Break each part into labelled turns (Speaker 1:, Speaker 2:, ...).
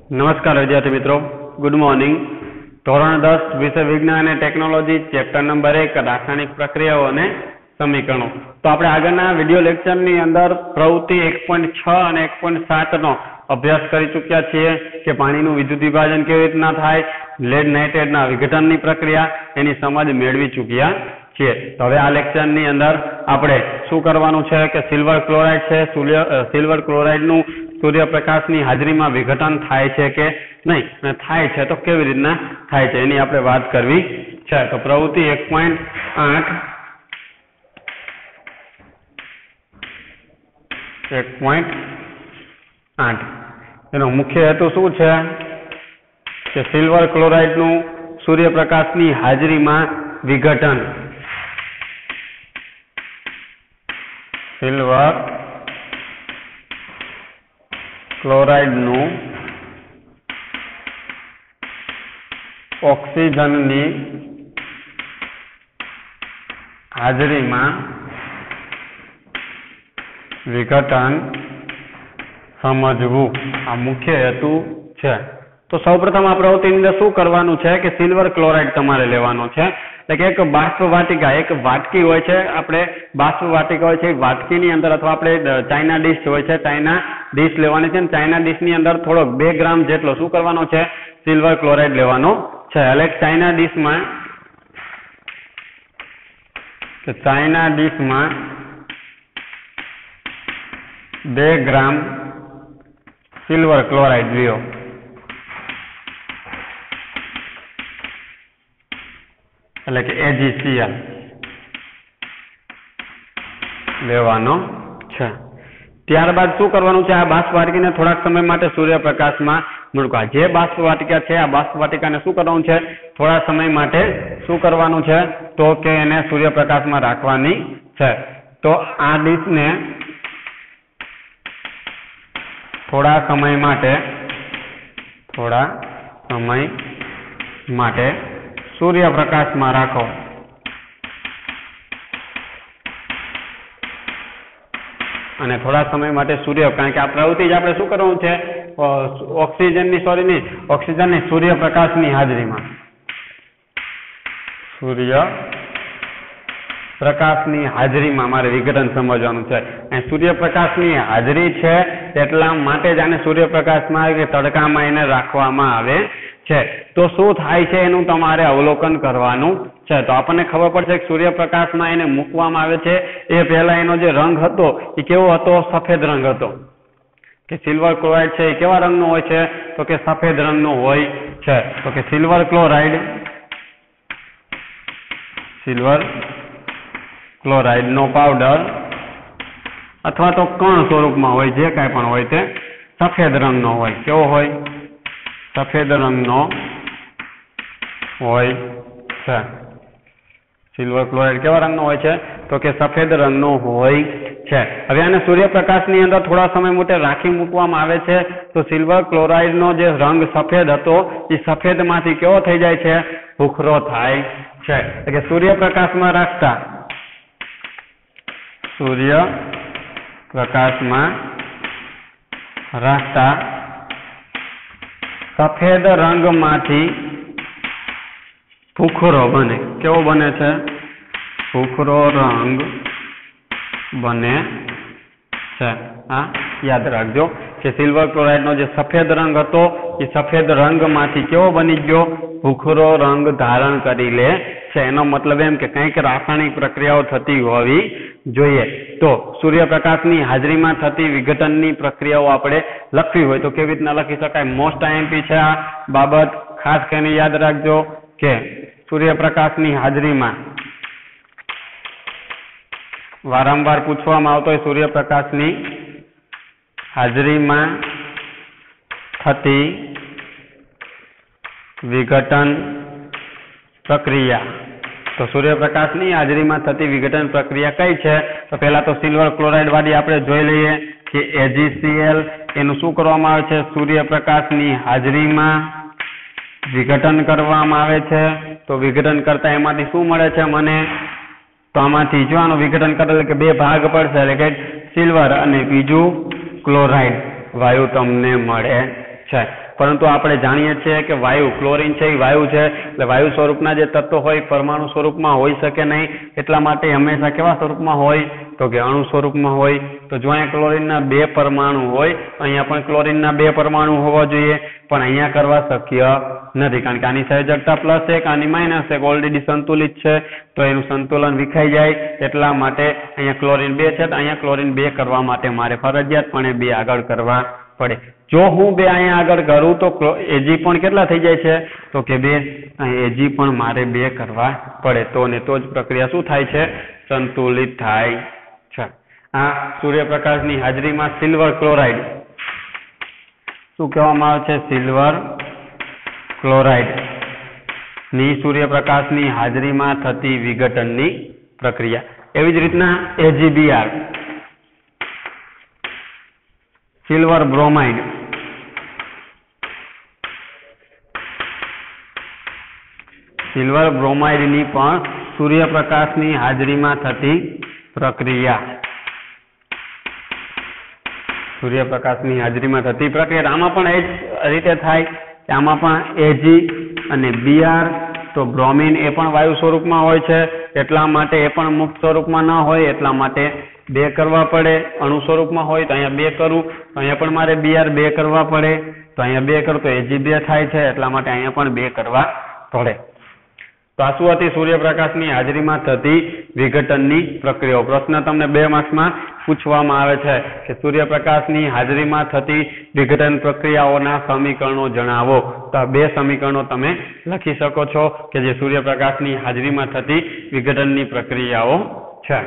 Speaker 1: नमस्कार विद्यार्थी मित्रों, गुड मॉर्निंग। धोरण 10 विषय विज्ञान और टेक्नोलॉजी चैप्टर नंबर 1 रासायनिक प्रक्रियाओं और समीकरणों। तो आपणे आगळना विडियो लेक्चर नी अंदर प्रवृत्ति 1.6 और 1.7 नो अभ्यास करी चूक्या छीए कि पाणीनुं विद्युत विभाजन केवी रीतना थाय, लेड नाइट्रेटना विघटननी प्रक्रिया एनी समज मेळवी चूक्या छीए। तो हवे आ लेक्चर नी अंदर आपणे शुं करवानुं छे कि सिल्वर क्लोराइड छे, सिल्वर क्लोराइडनुं सूर्यप्रकाशनी हाजरीमां विघटन थाय छे के नहीं, थाय छे तो केवी रीतना थाय छे एनी आपणे वात करवी छे। तो प्रवृत्ति 1.8 एनो मुख्य हेतु शुं छे कि सिल्वर क्लोराइडनुं सूर्यप्रकाशनी हाजरीमां विघटन, सिल्वर क्लोराइडनुं ऑक्सीजननी हाजरीमां विघटन समझवू आ मुख्य हेतु छे। तो सौप्रथम आ प्रवृत्तिनी अंदर शुं करवानुं छे कि सिल्वर क्लोराइड तमारे लेवानो छे। એટલે કે એક બાષ્પવાટિકા, એક વાટકી હોય છે, આપણે બાષ્પવાટિકા હોય છે, વાટકીની અંદર અથવા આપણે ચાઇના ડીશ હોય છે, ચાઇના ડીશ લેવાની છે, ચાઇના ડીશની અંદર થોડો 2 ગ્રામ જેટલો શું કરવાનો છે, સિલ્વર ક્લોરાઇડ લેવાનો છે। એટલે ચાઇના ડીશમાં 2 ગ્રામ સિલ્વર ક્લોરાઇડ લ્યો। એટલે કે AgCl લેવાનો છે। ત્યારબાદ શું કરવાનું છે, આ બાષ્પવાટિકાને થોડાક સમય માટે સૂર્યપ્રકાશમાં મૂકવા। જે બાષ્પવાટિકા છે, આ બાષ્પવાટિકાને શું કરવાનું છે, થોડા સમય માટે શું કરવાનું છે, તો કે એને સૂર્યપ્રકાશમાં રાખવાની છે। તો આ ડીશને થોડા સમય માટે सूर्यप्रकाश में राखो। અને થોડા સમય માટે સૂર્ય, કારણ કે આ પ્રવૃત્તિ જ આપણે શું કરવાનું છે, ઓક્સિજનની સૂર્યપ્રકાશની હાજરીમાં, સૂર્યપ્રકાશની હાજરીમાં મારે વિઘટન સમજવાનું છે। અને સૂર્યપ્રકાશની હાજરી છે એટલા માટે જ આને સૂર્યપ્રકાશમાં કે તડકામાં એને રાખવામાં આવે છે। તો શું થાય છે એનું તમારે અવલોકન કરવાનું છે। તો આપણને ખબર પડશે કે સૂર્યપ્રકાશમાં એને મૂકવામાં આવે છે એ પહેલા એનો જે રંગ હતો એ કેવો હતો, સફેદ રંગ હતો। કે સિલ્વર ક્લોરાઇડ છે એ કેવા રંગનો હોય છે, તો કે સફેદ રંગનો હોય છે। તો કે સિલ્વર ક્લોરાઇડનો પાવડર અથવા તો કણ સ્વરૂપમાં હોય, જે કાંઈ પણ હોય તે સફેદ રંગનો હોય। કેવો હોય, સફેદ રંગનો હોય છે। સિલ્વર ક્લોરાઇડ કેવા રંગનો હોય છે, તો કે સફેદ રંગનો હોય છે। હવે આને સૂર્યપ્રકાશની અંદર થોડા સમય માટે રાખી મૂકવામાં આવે છે તો સિલ્વર ક્લોરાઇડનો જે રંગ સફેદ હતો એ સફેદમાંથી કેવો થઈ જાય છે, ભૂખરો થાય છે। એટલે કે સૂર્યપ્રકાશમાં રાખતા સફેદ રંગમાંથી ભૂખરો બને। કેવો બને છે, ભૂખરો રંગ બને છે। હા, યાદ રાખજો કે સિલ્વર ક્લોરાઇડનો જે સફેદ રંગ હતો એ સફેદ રંગમાંથી કેવો બની ગયો, ભૂખરો રંગ ધારણ કરી લે છે। એનો મતલબ એમ કે કંઈક રાસાયણિક પ્રક્રિયાઓ થતી હોવી જોઈએ। તો સૂર્યપ્રકાશની હાજરીમાં થતી વિઘટનની પ્રક્રિયાઓ આપણે લખવી હોય તો કેવી રીતના લખી શકાય, મોસ્ટ IMP છે આ બાબત, ખાસ કરીને યાદ રાખજો કે સૂર્યપ્રકાશની હાજરીમાં વારંવાર પૂછવામાં આવતો હોય, સૂર્યપ્રકાશની હાજરીમાં થતી વિઘટન પ્રક્રિયા। તો સૂર્યપ્રકાશની હાજરીમાં થતી વિઘટન પ્રક્રિયા કઈ છે, તો પહેલા તો સિલ્વર ક્લોરાઇડ વાળી આપણે જોઈ લઈએ કે AgCl એનું શું કરવામાં આવે છે, સૂર્યપ્રકાશની હાજરીમાં વિઘટન કરવામાં આવે છે। તો વિઘટન કરતા એમાંથી શું મળે છે મને, તો આમાંથી જો આનું વિઘટન કરે એટલે કે 2 ભાગ પડશે, એટલે કે સિલ્વર અને બીજું ક્લોરાઇડ વાયુ તમને મળે છે। પરંતુ આપણે જાણીએ છીએ કે વાયુ ક્લોરીન છે એ વાયુ છે, એટલે વાયુ સ્વરૂપના જે તત્વો હોય પરમાણુ સ્વરૂપમાં હોઈ શકે નહીં, એટલા માટે હંમેશા કેવા સ્વરૂપમાં હોય તો કે અણુ સ્વરૂપમાં હોય. તો જો અહીંયા ક્લોરીનના 2 પરમાણુ હોય, અહીંયા પણ ક્લોરીનના 2 પરમાણુ હોવા જોઈએ, પણ અહીંયા કરવા શક્ય નથી, કારણ કે આની સંયોજકતા +1, આની -1 ઓલરેડી સંતુલિત છે, તો એનું સંતુલન વિખાઈ જાય. એટલા માટે અહીંયા ક્લોરીન 2 છે, તો અહીંયા ક્લોરીન 2 કરવા માટે મારે ફરજિયાતપણે 2 આગળ કરવા પડે. જો હું 2 અહીંયા આગળ કરું તો Ag પણ કેટલા થઈ જાય છે તો કે 2, અહીં Ag પણ મારે 2 કરવા પડે, તો ને તો જ પ્રક્રિયા શું થાય છે, સંતુલિત થાય છે. આ સૂર્યપ્રકાશની હાજરીમાં સિલ્વર ક્લોરાઇડ શું કહેવામાં આવે છે, સિલ્વર ક્લોરાઇડ ની સૂર્યપ્રકાશની હાજરીમાં થતી વિઘટનની પ્રક્રિયા. એવી જ રીતના AgBr સિલ્વર બ્રોમાઇડ ની પણ સૂર્યપ્રકાશની હાજરીમાં થતી પ્રક્રિયા. સૂર્યપ્રકાશની હાજરીમાં થતી પ્રક્રિયા આમાં પણ એ જ રીતે થાય કે આમાં પણ Ag અને Br, તો બ્રોમિન એ પણ વાયુ સ્વરૂપમાં હોય છે, એટલા માટે એ પણ મુક્ત સ્વરૂપમાં ન હોય, એટલા માટે 2 કરવા પડે. અણુ સ્વરૂપમાં હોય તો અહીંયા 2 કરું, તો અહીંયા પણ મારે Br 2 કરવા પડે, તો અહીંયા 2 કરું તો Ag 2 થાય છે, એટલા માટે અહીંયા પણ 2 કરવા પડે. તો આ શું હતી, સૂર્યપ્રકાશની હાજરીમાં થતી વિઘટનની પ્રક્રિયાઓ. પ્રશ્ન તમને 2 માર્ક્સમાં પૂછવામાં આવે છે કે સૂર્યપ્રકાશની હાજરીમાં થતી વિઘટન પ્રક્રિયાઓના સમીકરણો જણાવો. તો આ 2 સમીકરણો તમે લખી શકો છો કે જે સૂર્યપ્રકાશની હાજરીમાં થતી વિઘટનની પ્રક્રિયાઓ છે.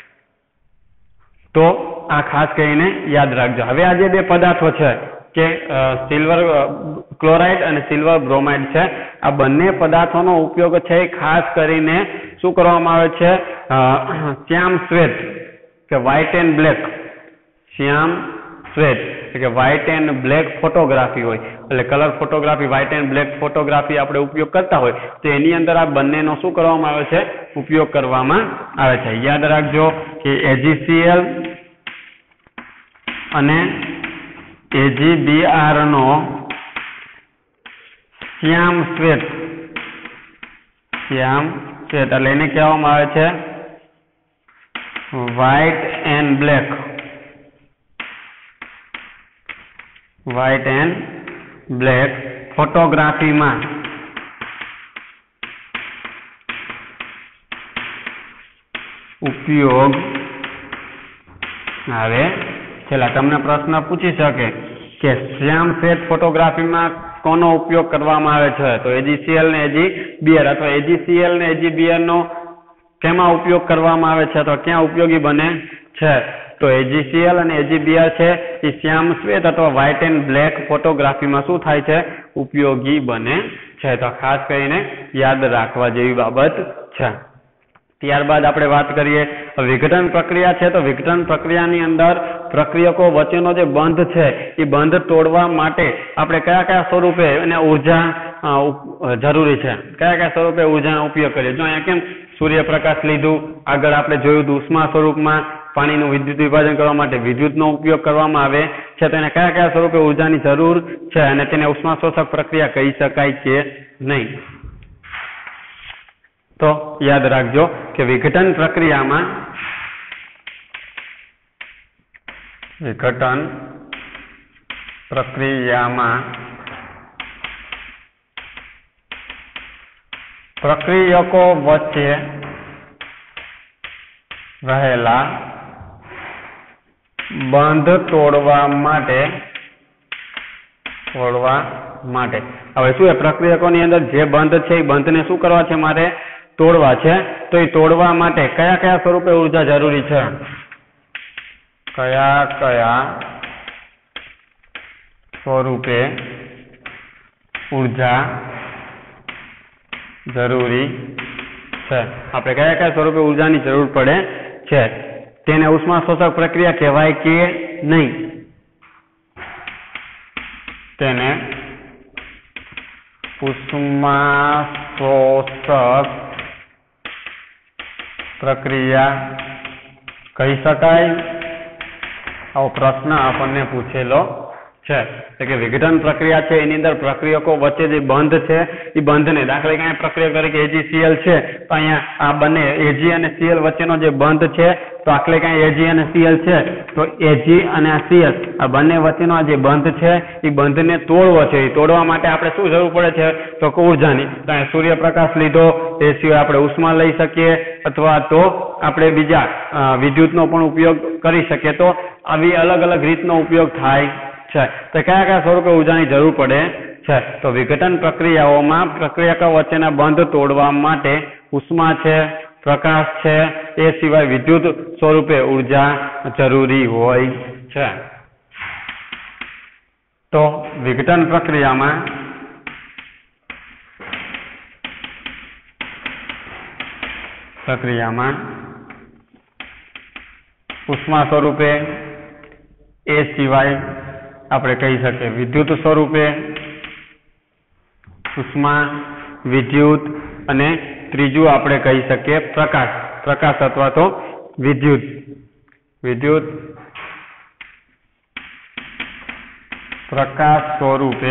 Speaker 1: તો આ ખાસ કરીને યાદ રાખજો. હવે આ જે 2 પદાર્થો છે કે સિલ્વર ક્લોરાઇડ અને સિલ્વર બ્રોમાઇડ છે, આ બંને પદાર્થોનો ઉપયોગ છે ખાસ કરીને શું કરવામાં આવે છે, શ્યામ શ્વેત કે વ્હાઇટ એન્ડ બ્લેક, શ્યામ શ્વેત કે વ્હાઇટ એન્ડ બ્લેક ફોટોગ્રાફી હોય, એટલે colour photography, white and black photography આપણે ઉપયોગ કરતા હોય, તો એની અંદર આ બંનેનો શું કરવામાં આવે છે, ઉપયોગ કરવામાં આવે છે. યાદ રાખજો કે AgCl અને AgBr નો શ્યામ શ્વેત એટલે એને કહેવામાં આવે છે વ્હાઇટ એન્ડ બ્લેક ફોટોગ્રાફીમાં ઉપયોગ આવે. છેલ્લા તમને પ્રશ્ન પૂછી શકે કે શ્યામ શ્વેત ફોટોગ્રાફીમાં કોનો ઉપયોગ કરવામાં આવે છે, તો AgCl ને AgBr, અથવા AgCl ને AgBr નો કેમાં ઉપયોગ કરવામાં આવે છે, તો ક્યાં ઉપયોગી બને છે, તો AgCl અને AgBr છે એ શ્યામ શ્વેત અથવા વ્હાઇટ એન્ડ બ્લેક ફોટોગ્રાફીમાં શું થાય છે, ઉપયોગી બને છે. તો ખાસ કરીને યાદ રાખવા જેવી બાબત છે. ત્યારબાદ આપણે વાત કરીએ વિઘટન પ્રક્રિયા છે, તો વિઘટન પ્રક્રિયાની અંદર પ્રક્રિયકો વચ્ચેનો જે બંધ છે એ બંધ તોડવા માટે આપણે કયા સ્વરૂપે અને ઉર્જા જરૂરી છે, કયા સ્વરૂપે ઉર્જાનો ઉપયોગ કરીએ. જો અહીંયા કેમ સૂર્યપ્રકાશ લીધું, આગળ આપણે જોયું હતું ઉષ્મા સ્વરૂપમાં પાણીનું વિદ્યુત વિભાજન કરવા માટે વિદ્યુતનો ઉપયોગ કરવામાં આવે છે, તો એને કયા સ્વરૂપે ઉર્જાની જરૂર છે અને તેને ઉષ્મા શોષક પ્રક્રિયા કહી શકાય કે નહીં. તો યાદ રાખજો કે વિઘટન પ્રક્રિયામાં પ્રક્રિયકો વચ્ચે રહેલા બંધ તોડવા માટે હવે શું એ પ્રક્રિયકોની અંદર જે બંધ છે એ બંધને શું કરવા છે, મારે તોડવા છે. તો એ તોડવા માટે કયા સ્વરૂપે ઉર્જા જરૂરી છે, કયા સ્વરૂપે ઉર્જા જરૂરી છે, આપણે કયા સ્વરૂપે ઉર્જાની જરૂર પડે છે, તેને ઉષ્મા શોષક પ્રક્રિયા કહેવાય કે નહીં, તેને ઉષ્મા શોષક પ્રક્રિયા કહી શકાય. આવો પ્રશ્ન આપણને પૂછેલો છે એટલે કે વિઘટન પ્રક્રિયા છે એની અંદર પ્રક્રિયકો વચ્ચે જે બંધ છે એ બંધને દાખલા તરીકે અહીંયા પ્રક્રિયા તરીકે AgCl છે તો અહીંયા આ બંને Ag અને Cl વચ્ચેનો જે બંધ છે તો દાખલા તરીકે Ag અને Cl છે તો Ag અને આ Cl આ બંને વચ્ચેનો આ જે બંધ છે એ બંધને તોડવો છે એ તોડવા માટે આપણે શું જરૂર પડે છે તો કે ઉર્જાની તો અહીંયા સૂર્યપ્રકાશ લીધો એ સિવાય આપણે ઉષ્મા લઈ શકીએ અથવા તો આપણે બીજા વિદ્યુતનો પણ ઉપયોગ કરી શકીએ તો આવી અલગ અલગ રીતનો ઉપયોગ થાય છે તો કયા કયા સ્વરૂપે ઉર્જાની જરૂર પડે છે તો વિઘટન પ્રક્રિયાઓમાં પ્રક્રિયકો વચ્ચેના બંધ તોડવા માટે ઉષ્મા છે પ્રકાશ છે એ સિવાય વિદ્યુત સ્વરૂપે ઉર્જા જરૂરી હોય છે તો વિઘટન પ્રક્રિયામાં ઉષ્મા સ્વરૂપે એ સિવાય આપણે કહી શકીએ વિદ્યુત સ્વરૂપે ઉષ્મા વિદ્યુત અને ત્રીજું આપણે કહી શકીએ પ્રકાશ અથવા તો વિદ્યુત પ્રકાશ સ્વરૂપે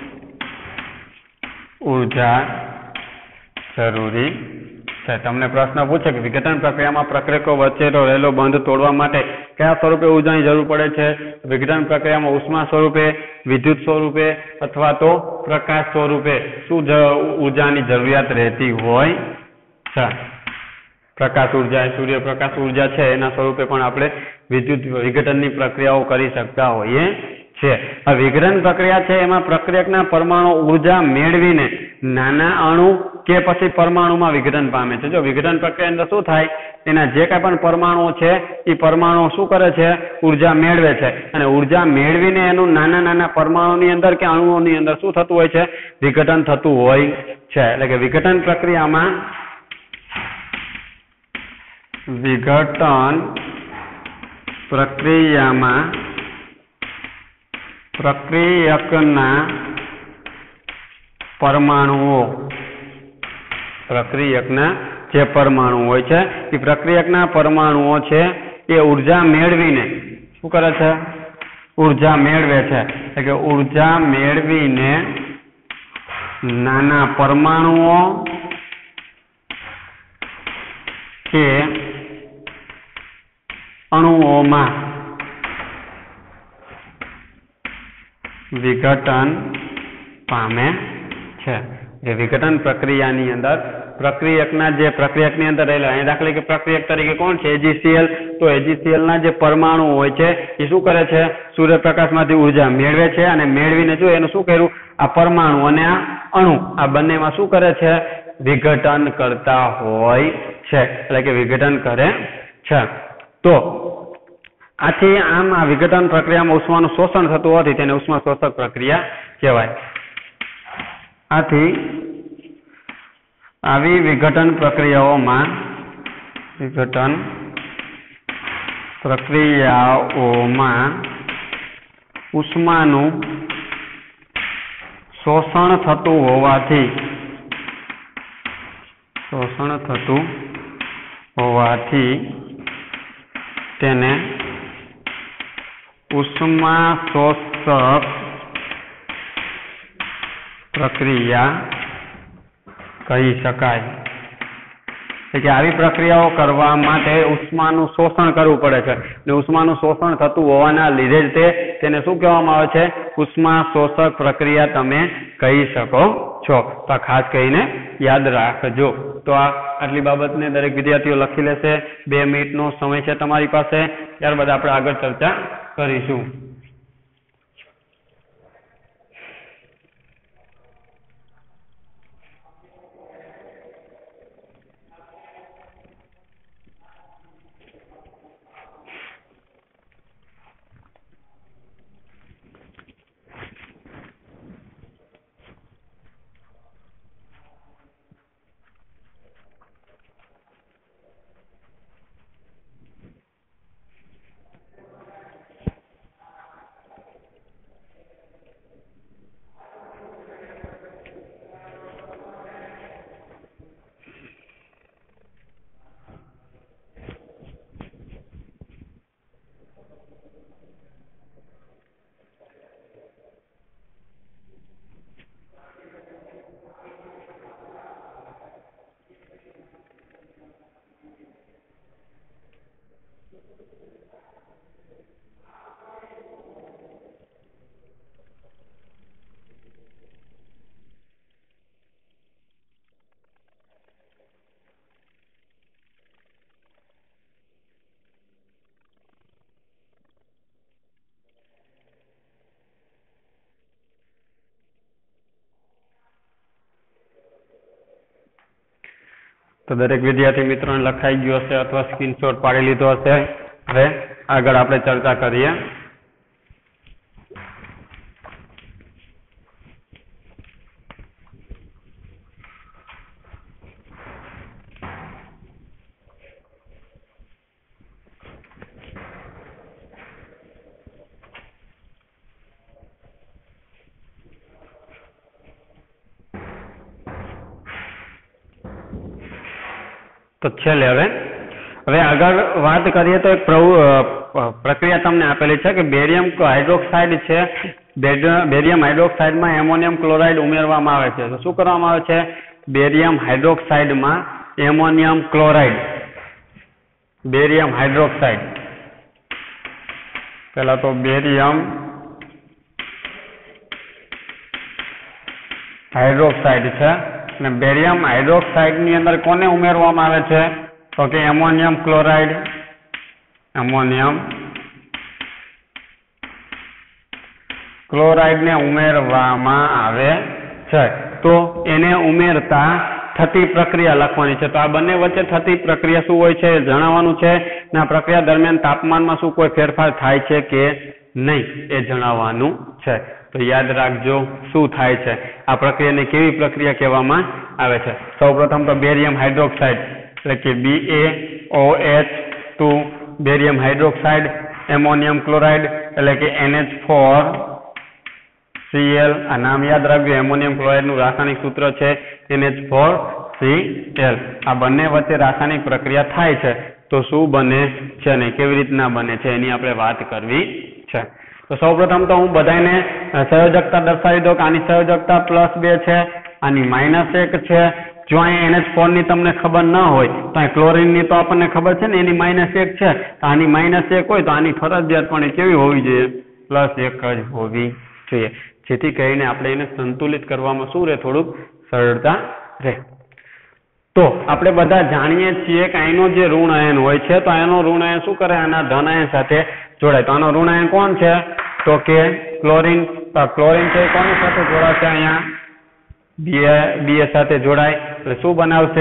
Speaker 1: ઉર્જા જરૂરી છે તમને પ્રશ્ન પૂછે કે વિઘટન પ્રક્રિયામાં પ્રક્રિયકો વચ્ચેનો રહેલો બંધ તોડવા માટે કયા સ્વરૂપે ઉર્જાની જરૂર પડે છે વિઘટન પ્રક્રિયામાં ઉષ્મા સ્વરૂપે વિદ્યુત સ્વરૂપે અથવા તો પ્રકાશ સ્વરૂપે શું ઉર્જાની જરૂરિયાત રહેતી હોય છે પ્રકાશ ઉર્જા સૂર્યપ્રકાશ ઉર્જા છે એના સ્વરૂપે પણ આપણે વિઘટનની પ્રક્રિયાઓ કરી શકતા હોઈએ છે આ વિઘટન પ્રક્રિયા છે એમાં પ્રક્રિયકના પરમાણુ ઉર્જા મેળવીને નાના અણુ કે પછી પરમાણુમાં વિઘટન પામે છે જો વિઘટન પ્રક્રિયા અંદર શું થાય એના જે કાંઈ પણ પરમાણુઓ છે એ પરમાણુ શું કરે છે ઉર્જા મેળવે છે અને ઉર્જા મેળવીને એનું નાના પરમાણુની અંદર કે અણુઓની અંદર શું થતું હોય છે વિઘટન થતું હોય છે એટલે કે વિઘટન પ્રક્રિયામાં પ્રક્રિયકના પરમાણુઓ પ્રક્રિયકના જે પરમાણુ હોય છે એ પ્રક્રિયકના પરમાણુઓ છે એ ઉર્જા મેળવીને શું કરે છે ઉર્જા મેળવે છે એટલે કે ઉર્જા મેળવીને નાના પરમાણુઓ કે અણુઓમાં વિઘટન પામે છે જે વિઘટન પ્રક્રિયાની અંદર પ્રક્રિયકની અંદર રહેલા અહીં દાખલા કે પ્રક્રિયક તરીકે કોણ છે AgCl તો AgCl ના જે પરમાણુ હોય છે એ શું કરે છે સૂર્યપ્રકાશમાંથી ઉર્જા મેળવે છે અને મેળવીને જો એનું શું કર્યું આ પરમાણુ અને આ અણુ આ બંનેમાં શું કરે છે વિઘટન કરતા હોય છે એટલે કે વિઘટન કરે છે તો આથી આમ આ વિઘટન પ્રક્રિયામાં ઉષ્માનું શોષણ થતું હોવાથી તેને ઉષ્મા શોષક પ્રક્રિયા કહેવાય આથી આવી વિઘટન પ્રક્રિયાઓમાં ઉષ્માનું શોષણ થતું હોવાથી તેને ઉષ્મા શોષક પ્રક્રિયા કહી શકાય કે આવી પ્રક્રિયાઓ કરવા માટે ઉષ્માનું શોષણ કરવું પડે છે ને ઉષ્માનું શોષણ થતું હોવાના લીધે જ તેને શું કહેવામાં આવે છે ઉષ્મા શોષક પ્રક્રિયા તમે કહી શકો છો તો ખાસ કરીને યાદ રાખજો તો આટલી બાબતને દરેક વિદ્યાર્થીઓ લખી લેશે 2 મિનિટનો સમય છે તમારી પાસે ત્યારબાદ આપણે આગળ ચર્ચા કરીશું तो दरेक विद्यार्थी मित्रों ने लखाई गयो हशे अथवा स्क्रीनशॉट पाड़ी लीधो हशे। हवे आगळ आपणे चर्चा करीए। तो छेल्ले हवे आगळ वात करीए तो एक प्रक्रिया तमने आपेली छे के बेरियम हाइड्रोक्साइड छे। बेरियम हाइड्रोक्साइड में एमोनियम क्लोराइड उमेरवामां आवे छे। तो शुं करवामां आवे छे? बेरियम हाइड्रोक्साइड में एमोनियम क्लोराइड, बेरियम हाइड्रोक्साइड, पहला तो बेरियम हाइड्रोक्साइड छे। बेरियम हाइड्रोक्साइड नी अंदर कोने उमेरवामां आवे छे? तो के एमोनियम क्लोराइड, एमोनियम क्लोराइड ने उमेरवामां आवे छे। तो एने उमेरता थती प्रक्रिया लखवानी छे। तो आ बंने वच्चे थती प्रक्रिया शुं होय छे जणाववानुं छे। ने आ प्रक्रिया दरमियान तापमानमां शुं कोई फेरफार थाय छे के नहीं ए जणाववानुं छे। तो याद राखजो शुं थाय छे आ प्रक्रियाने केवी प्रक्रिया कहेवामां आवे छे। सौप्रथम तो बेरियम हाइड्रोक्साइड એટલે કે BaOH2 barium hydroxide, ammonium chloride એટલે કે NH4Cl। आ नाम याद राखજો। एमोनियम क्लोराइड નું रासायनिक सूत्र छे NH4Cl। आ બંને વચ્ચે રાસાયણિક પ્રક્રિયા થાય છે તો શું બને છે ને કેવી રીતના બને છે એની આપણે વાત કરવી છે। तो સૌપ્રથમ તો હું બધાને સંયોજકતા દર્શાવી દઉં કે આની સંયોજકતા +2 છે, આની -1 છે। જો અહીં NH4 ની તમને ખબર ન હોય તો અહીં ક્લોરીન ની તો આપણને ખબર છે ને એની -1 છે। તો આની -1 હોય તો આની ફરજિયાતપણે કેવી હોવી જોઈએ? +1 જ હોવી જોઈએ, જેથી કરીને આપણે એને સંતુલિત કરવામાં શું રહે થોડુંક સરળતા રહે। તો આપણે બધા જાણીએ છીએ કે અહીંનો જે ઋણ આયન હોય છે તો આનો ઋણ આયન શું કરે? આના ધન આયન સાથે જોડાય। તો આનો ઋણ આયન કોણ છે? તો કે ક્લોરીન। તો ક્લોરીન છે કોની સાથે જોડાશે? અહીંયા Ba સાથે જોડાય એટલે શું બનાવશે?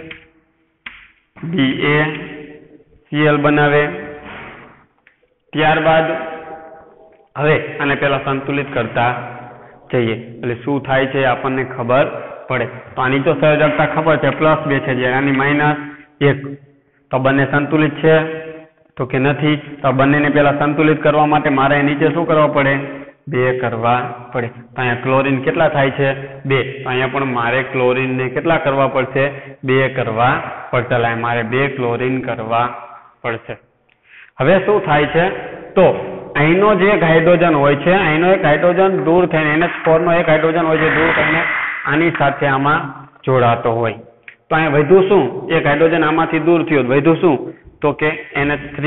Speaker 1: BaCl બનાવે। ત્યારબાદ હવે આને પહેલા સંતુલિત કરતા જઈએ એટલે શું થાય છે આપણને ખબર પડે। તો આની તો સંયોજકતા ખબર છે +2 છે, જ્યારે આની -1। તો બંને સંતુલિત છે તો કે નથી? તો બંનેને પહેલા સંતુલિત કરવા માટે મારે નીચે શું કરવા પડે? 2 કરવા પડે। તો અહીંયા ક્લોરીન કેટલા થાય છે? 2। તો અહીંયા પણ મારે ક્લોરીનને કેટલા કરવા પડશે? 2 કરવા પડશે। એટલે મારે 2 ક્લોરીન કરવા પડશે। હવે શું થાય છે? તો અહીંનો જે એક હાઇડ્રોજન હોય છે, અહીંનો એક હાઇડ્રોજન દૂર થઈને NH4 નો એક હાઇડ્રોજન હોય છે દૂર થઈને આની સાથે આમાં જોડાતો હોય। તો અહીંયા વધ્યું શું? એક હાઇડ્રોજન આમાંથી દૂર થયો, વધ્યું શું? તો કે NH3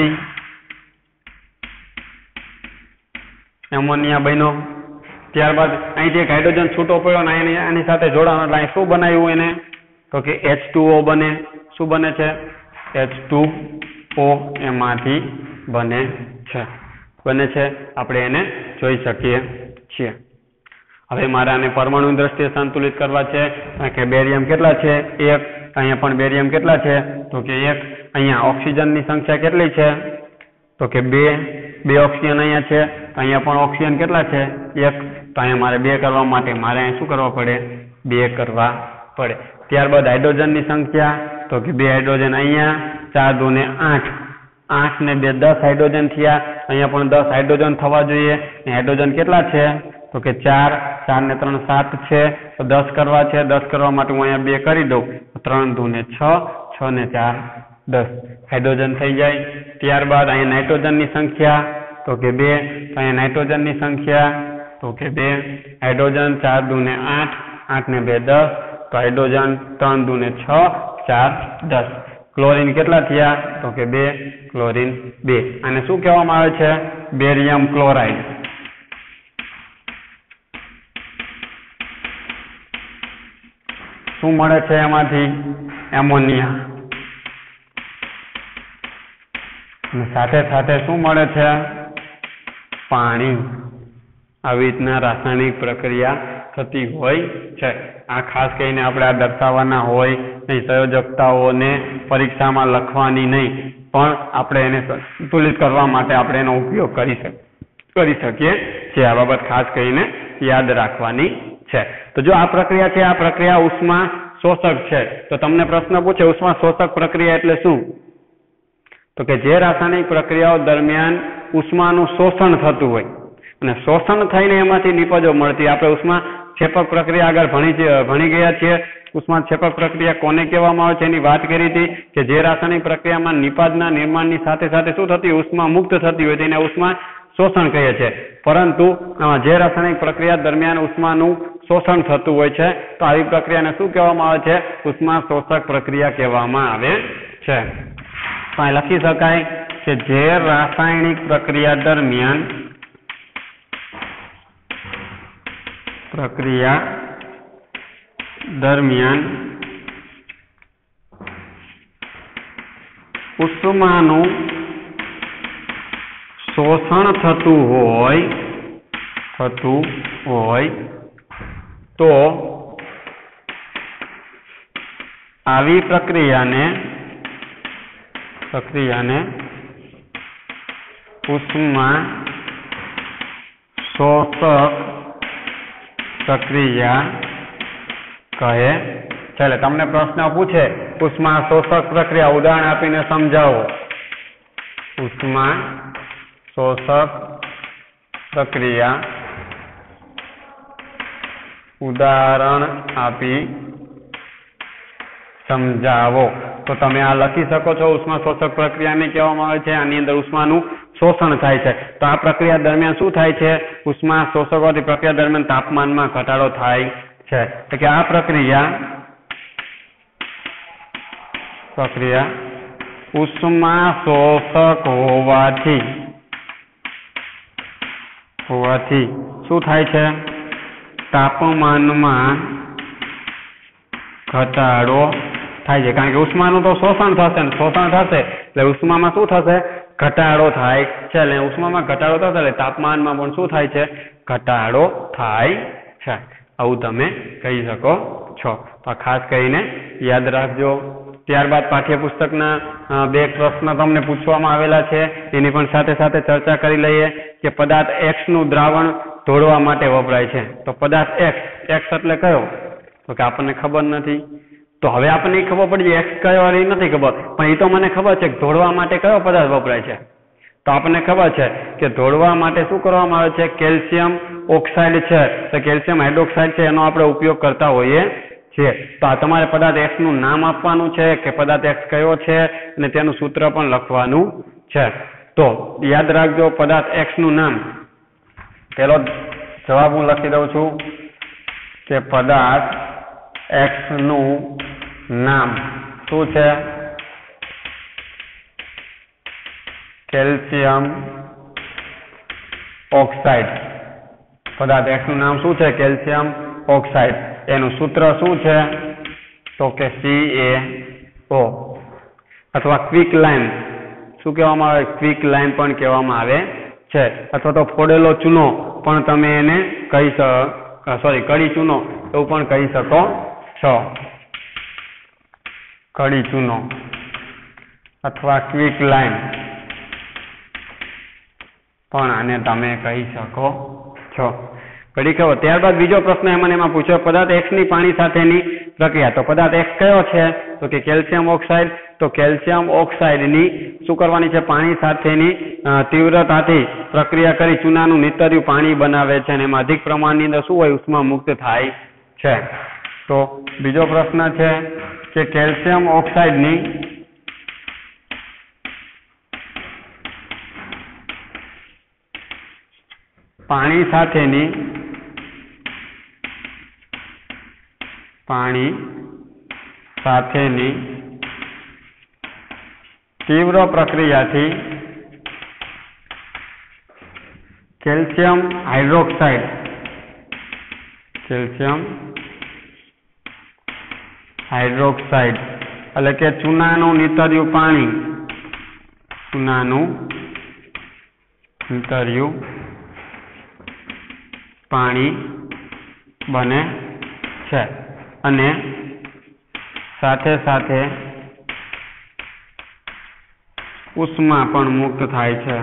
Speaker 1: એમોનિયા બન્યો। ત્યારબાદ અહીંથી એક હાઇડ્રોજન છૂટો પડ્યો અને આની સાથે જોડાણ એટલે અહીં શું બનાવ્યું એને? તો કે H2O બને। શું બને છે? H2O એમાંથી બને છે। આપણે એને જોઈ શકીએ છીએ। હવે મારે આને પરમાણુ દ્રષ્ટિએ સંતુલિત કરવા છે કે બેરિયમ કેટલા છે? 1। અહીંયા પણ બેરિયમ કેટલા છે? તો કે 1। અહીંયા ઓક્સિજનની સંખ્યા કેટલી છે? તો કે 2 ઓક્સિજન અહીંયા છે। તો અહીંયા પણ ઓક્સિજન કેટલા છે? 1। તો અહીંયા મારે 2 કરવા માટે મારે અહીં શું કરવા પડે? 2 કરવા પડે। ત્યારબાદ હાઇડ્રોજનની સંખ્યા તો કે 2 હાઇડ્રોજન અહીંયા, 4 દુ ને 8, 8 ને 2 10 હાઇડ્રોજન થયા। અહીંયા પણ 10 હાઇડ્રોજન થવા જોઈએ। હાઇડ્રોજન કેટલા છે? તો કે 4, 4 ને 3 7 છે। તો 10 કરવા છે। 10 કરવા માટે હું અહીંયા 2 કરી દઉં। 3 દુ ને 6, 6 ને 4 10 હાઇડ્રોજન થઈ જાય। ત્યારબાદ અહીંયા નાઇટ્રોજનની સંખ્યા તો કે 2। તો અહીંયા નાઇટ્રોજનની સંખ્યા તો કે 2 હાઇડ્રોજન, 4 દુ ને 8, 8 ને 2 10। તો હાઇડ્રોજન 3 દુ ને 6, 4 10। ક્લોરીન કેટલા થયા? તો કે 2 ક્લોરીન 2। આને શું કહેવામાં આવે છે? Barium chloride. શું મળે છે એમાંથી? એમોનિયા। અને સાથે સાથે શું મળે છે? પાણી। આવી રીતના રાસાયણિક પ્રક્રિયા થતી હોય છે। આ ખાસ કરીને આપણે આ દર્શાવવાના હોય નહીં, સંયોજકતાઓને પરીક્ષામાં લખવાની નહીં, પણ આપણે એને સંતુલિત કરવા માટે આપણે એનો ઉપયોગ કરી શકીએ છીએ। આ બાબત ખાસ કરીને યાદ રાખવાની છે। તો જો આ પ્રક્રિયા છે, આ પ્રક્રિયા ઉષ્મા શોષક છે। તો તમને પ્રશ્ન પૂછે ઉષ્મા શોષક પ્રક્રિયા એટલે શું? તો કે જે રાસાયણિક પ્રક્રિયાઓ દરમિયાન ઉષ્માનું શોષણ થતું હોય અને શોષણ થઈને એમાંથી નિપજો મળતી, આપણે ઉષ્મા ક્ષેપક પ્રક્રિયા આગળ ભણી ગયા છીએ। ઉષ્મા ક્ષેપક પ્રક્રિયા કોને કહેવામાં આવે છે એની વાત કરી હતી કે જે રાસાયણિક પ્રક્રિયામાં નિપાજના નિર્માણની સાથે સાથે શું થતી, ઉષ્મા મુક્ત થતી હોય તેને ઉષ્મા શોષણ કહીએ છીએ। પરંતુ જે રાસાયણિક પ્રક્રિયા દરમિયાન ઉષ્માનું શોષણ થતું હોય છે તો આવી પ્રક્રિયાને શું કહેવામાં આવે છે? ઉષ્મા શોષક પ્રક્રિયા કહેવામાં આવે છે। તો અહીં લખી શકાય કે જે રાસાયણિક પ્રક્રિયા દરમિયાન ઉષ્માનું શોષણ થતું હોય તો આવી પ્રક્રિયાને ઉષ્મા શોષક પ્રક્રિયા કહે છે। એટલે તમને પ્રશ્ન પૂછે ઉષ્મા શોષક પ્રક્રિયા ઉદાહરણ આપીને સમજાવો। ઉષ્મા શોષક પ્રક્રિયા ઉદાહરણ આપી સમજાવો। તો તમે આ લખી શકો છો। ઉષ્મા શોષક પ્રક્રિયાને કહેવામાં આવે છે, આની અંદર ઉષ્માનું શોષણ થાય છે। તો આ પ્રક્રિયા દરમિયાન શું થાય છે? ઉષ્મા શોષકોથી પ્રક્રિયા દરમિયાન તાપમાનમાં ઘટાડો થાય છે। તો કે આ પ્રક્રિયા ઉષ્મા શોષક હોવાથી શું થાય છે? તાપમાનમાં ઘટાડો થાય છે। કારણ કે ઉષ્માનું તો શોષણ થશે ને શોષણ થશે એટલે ઉષ્મામાં શું થશે? ઘટાડો થાય છે। એટલે ઉષ્મામાં ઘટાડો થશે એટલે તાપમાનમાં પણ શું થાય છે? ઘટાડો થાય છે। આવું તમે કહી શકો છો। તો ખાસ કરીને યાદ રાખજો। ત્યારબાદ પાઠ્યપુસ્તકના બે પ્રશ્ન તમને પૂછવામાં આવેલા છે, એની પણ સાથે સાથે ચર્ચા કરી લઈએ કે પદાર્થ X નું દ્રાવણ ઢોળવા માટે વપરાય છે। તો પદાર્થ X એટલે કયો? તો કે આપણને ખબર નથી। તો હવે આપણને ખબર પડી X કયો એ નથી ખબર, પણ એ તો મને ખબર છે કે ઢોળવા માટે કયો પદાર્થ વપરાય છે। તો આપણને ખબર છે કે ઢોળવા માટે શું કરવામાં આવે છે? કેલ્શિયમ ઓક્સાઇડ છે, તો કેલ્શિયમ હાઇડ્રોક્સાઇડ છે એનો આપણે ઉપયોગ કરતા હોઈએ છીએ। તો આ તમારે પદાર્થ X નું નામ આપવાનું છે કે પદાર્થ X કયો છે અને તેનું સૂત્ર પણ લખવાનું છે। તો યાદ રાખજો પદાર્થ X નું નામ। પહેલો જવાબ હું લખી દઉં છું કે પદાર્થ X નું નામ શું છે? Calcium oxide. પદાર્થ X નું નામ શું છે? Calcium oxide. એનું સૂત્ર શું છે? તો કે CaO અથવા ક્વિક લાઇમ શું કહેવામાં આવે? ક્વિક લાઇમ પણ કહેવામાં આવે છે, અથવા તો ફોડેલો ચૂનો પણ તમે એને કડી ચૂનો એવું પણ કહી શકો છો। કડી ચૂનો અથવા ક્વિક લાઇમ પણ આને તમે કહી શકો છો। ત્યારબાદ બીજો પ્રશ્ન એમાં પૂછ્યો પદાર્થ X ની પાણી સાથેની પ્રક્રિયા। તો પદાર્થ X કયો છે? તો કે કેલ્શિયમ ઓક્સાઇડ। તો કેલ્શિયમ ઓક્સાઇડની શું કરવાની છે? પાણી સાથેની તીવ્રતાથી પ્રક્રિયા કરી ચૂનાનું નીતર્યું પાણી બનાવે છે અને એમાં અધિક પ્રમાણની અંદર શું હોય? ઉષ્મા મુક્ત થાય છે। તો બીજો પ્રશ્ન છે કે કેલ્શિયમ ઓક્સાઇડની પાણી સાથેની તીવ્ર પ્રક્રિયાથી કેલ્શિયમ હાઇડ્રોક્સાઇડ એટલે કે ચૂનાનું નીતર્યું પાણી बने छे अने साथे साथे उष्मा पण मुक्त थाय छे।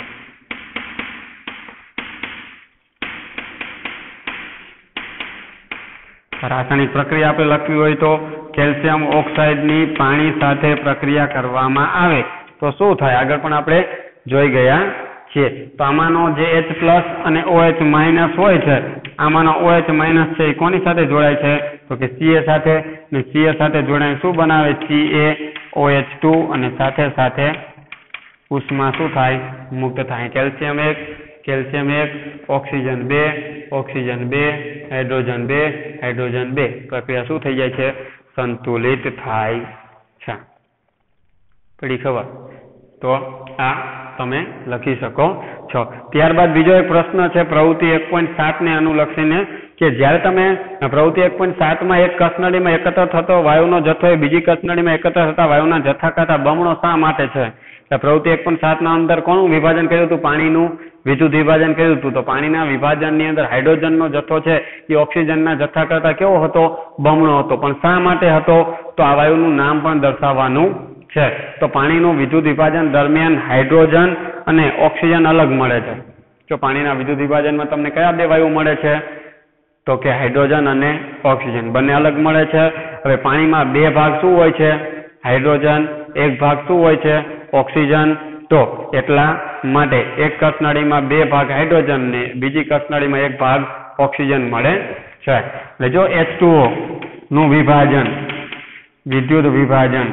Speaker 1: रासायणिक प्रक्रिया आपणे लखवी होय तो केल्शियम ऑक्साइडनी पाणी साथे प्रक्रिया करवामां आवे तो शुं थाय आगळ पण आपणे जोई गया छे। तो आमानो जे H+ અને OH- होय छे आमानो OH- छे कोनी साथे जोडाय छे तो के Ca साथे ने Ca साथे जोडाय शुं बनावे CaOH2 અને साथे साथे उष्मा शुं थाय मुक्त थाय। Calcium 1 oxygen 2 oxygen 2 hydrogen 2 hydrogen 2 प्रक्रिया शुं थई जाय छे संतुलित थाय छे। पड़ी खबर तो आ तमे लखी शको छो। त्यारबाद बीजो एक प्रश्न है प्रवृत्ति 1.7 ने अनुलक्षीने के ज्यारे तमे प्रवृत्ति 1.7 में एक कसनळी में एकत्र थतो वायुनो जथ्थो ए बीजी कसनळी में एकत्र थता वायुना जथ्था करता बमणो शा माटे छे। प्रवृत्ति 1.7 ना अंदर कोनु विभाजन कर्युं हतुं पाणीनुं विद्युत विभाजन कर्युं हतुं। तो पाणीना विभाजननी अंदर हाइड्रोजननो जथ्थो छे ए ऑक्सीजनना जथ्था करता केवो हतो बमणो हतो पण शा माटे हतो तो आ वायुनुं नाम पण दर्शाववानुं छे। तो पाणीनुं विद्युत विभाजन दरमियान हाइड्रोजन अने ऑक्सीजन अलग मळे छे। जो पाणीना विद्युत विभाजनमां तमने कया बे वायु मळे छे तो के हाइड्रोजन अने ऑक्सीजन बने अलग मळे छे। हवे पाणीमां बे भाग शुं होय छे हाइड्रोजन एक भाग शुं होय छे ऑक्सीजन। तो एटला माटे एक कसनळीमां बे भाग हाइड्रोजन ने बीजी कसनळीमां एक भाग ऑक्सीजन मळे छे। એટલે જો H2O નું વિભાજન વિદ્યુત વિભાજન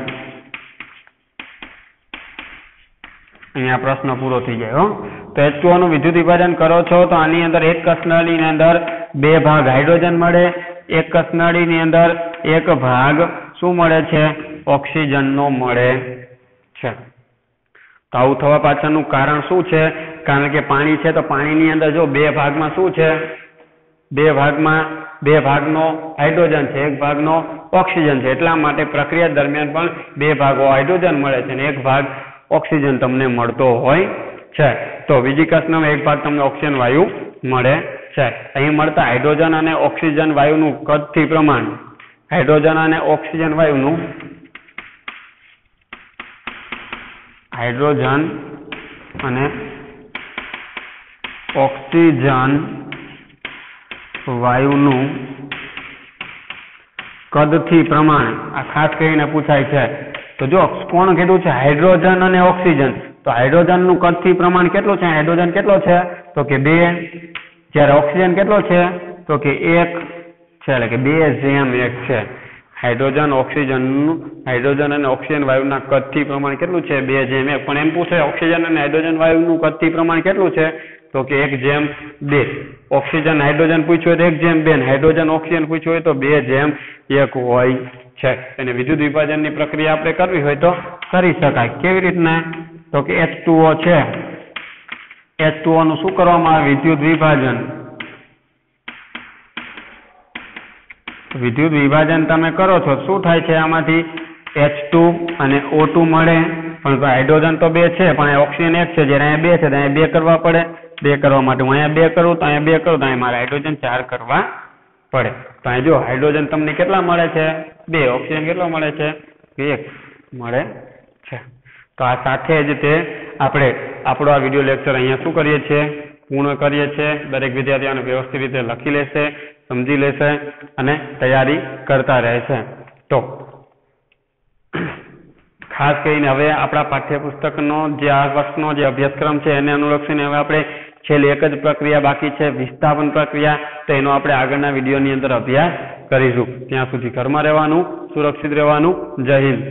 Speaker 1: અહીંયા પ્રશ્ન પૂરો થઈ જાય हो। तो H2O નું વિદ્યુત વિભાજન કરો છો તો આની અંદર એક કસનળીની અંદર બે ભાગ હાઇડ્રોજન મળે એક કસનળીની અંદર એક ભાગ શું મળે છે ઓક્સિજનનો મળે છે। તો આવું થવા પાછળનું કારણ શું છે કારણ કે પાણી છે તો પાણીની અંદર જો બે ભાગમાં શું છે બે ભાગનો હાઇડ્રોજન છે એક ભાગનો ઓક્સિજન છે એટલા માટે પ્રક્રિયા દરમિયાન પણ બે ભાગો હાઇડ્રોજન મળે છે અને એક ભાગ ऑक्सीजन तमने मळतो होय छे। तो बीजी कसनामां एक भाग तमने ऑक्सीजन वायु मळे छे। अहीं मळता हाइड्रोजन अने ऑक्सीजन वायुनुं कदथी प्रमाण हाइड्रोजन अने ऑक्सीजन वायुनुं हाइड्रोजन अने ऑक्सीजन वायुनुं कदथी प्रमाण आ खास करीने पूछाय छे। तो जो कोण कीधुं छे हाइड्रोजन अने ऑक्सीजन तो हाइड्रोजन નું કદથી પ્રમાણ કેટલું છે હાઇડ્રોજન કેટલો છે તો કે 2 જ્યારે ઓક્સિજન કેટલો છે તો કે 1 છે એટલે કે 2:1 છે। હાઇડ્રોજન અને ઓક્સિજન વાયુના કદથી પ્રમાણ કેટલું છે 2:1 પણ એમ પૂછે ઓક્સિજન અને હાઇડ્રોજન વાયુનું કદથી પ્રમાણ કેટલું છે તો કે 1:2 ઓક્સિજન હાઇડ્રોજન પૂછ્યું હોય તો 1:2 હાઇડ્રોજન ઓક્સિજન પૂછ્યું હોય તો 2:1 હોય છે। અને વિદ્યુત વિભાજનની પ્રક્રિયા આપણે કરવી હોય તો કરી શકાય કેવી રીતના તો કે H2O છે H2O નું શું કરવામાં આવે વિદ્યુત વિભાજન તમે કરો છો શું થાય છે આમાંથી H2 અને O2 મળે પણ હાઇડ્રોજન તો 2 છે પણ ઓક્સિજન 1 છે જ્યારે અહીંયા 2 છે તો અહીંયા 2 કરવા પડે 2 કરવા માટે હું અહીંયા 2 કરું તો અહીંયા 2 કરું તો અહીંયા મારે હાઇડ્રોજન 4 કરવા પડે। તો અહીં જો હાઇડ્રોજન તમને કેટલા મળે છે 2 ઓક્સિજન કેટલો મળે છે 1 મળે છે। તો આ સાથે જ તે આપણે આપણો આ વિડિયો લેક્ચર અહીંયા શું કરીએ છીએ પૂર્ણ કરીએ છીએ। દરેક વિદ્યાર્થીઓને વ્યવસ્થિત રીતે લખી લેશે સમજી લેશે અને તૈયારી કરતા રહેશે। તો ખાસ કરીને હવે આપણા પાઠ્યપુસ્તકનો જે આ વર્ષનો જે અભ્યાસક્રમ છે એને અનુલક્ષીને હવે આપણે છેલ્લી એક જ પ્રક્રિયા બાકી છે વિસ્થાપન પ્રક્રિયા તો એનો આપણે આગળના વિડીયોની અંદર અભ્યાસ કરીશું। ત્યાં સુધી ઘરમાં રહેવાનું સુરક્ષિત રહેવાનું। જય હિન્દ।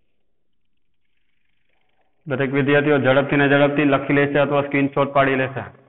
Speaker 1: દરેક વિદ્યાર્થીઓ ઝડપથી લખી લેશે અથવા સ્ક્રીનશોટ પાડી લેશે।